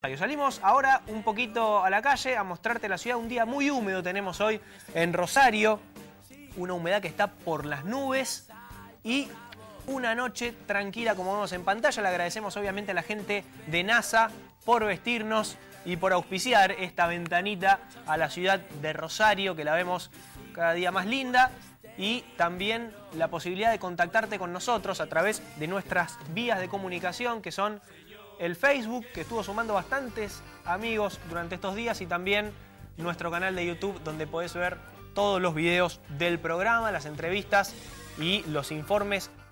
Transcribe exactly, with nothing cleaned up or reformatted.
Salimos ahora un poquito a la calle a mostrarte la ciudad. Un día muy húmedo tenemos hoy en Rosario. Una humedad que está por las nubes y una noche tranquila como vemos en pantalla. Le agradecemos obviamente a la gente de NASA por vestirnos y por auspiciar esta ventanita a la ciudad de Rosario, que la vemos cada día más linda. Y también la posibilidad de contactarte con nosotros a través de nuestras vías de comunicación, que son el Facebook, que estuvo sumando bastantes amigos durante estos días, y también nuestro canal de YouTube, donde podés ver todos los videos del programa, las entrevistas y los informes